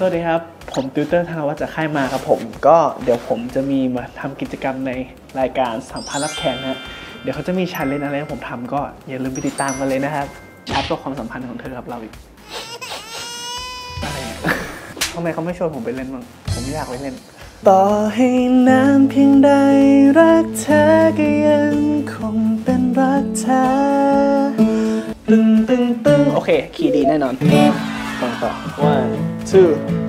วัสดีครับผมติวเตอร์ธนวัฒน์จากค่ายมาครับผมก็เดี๋ยวผมจะมีมาทำกิจกรรมในรายการสัมภาษณ์รับแขกนะเดี๋ยวเขาจะมีชาเลนจ์อะไรให้ผมทำก็อย่าลืมไปติดตามกันเลยนะครับชัดกว่าความสัมพันธ์ของเธอกับเราอีกอะไรเนี่ยทำไมเขาไม่ชวนผมไปเล่นบ้างผมอยากไปเล่นต่อให้นานเพียงใดรักเธอก็ยังคงเป็นรักเธอตึงโอเคคีย์ดีแน่นอนต่อ one two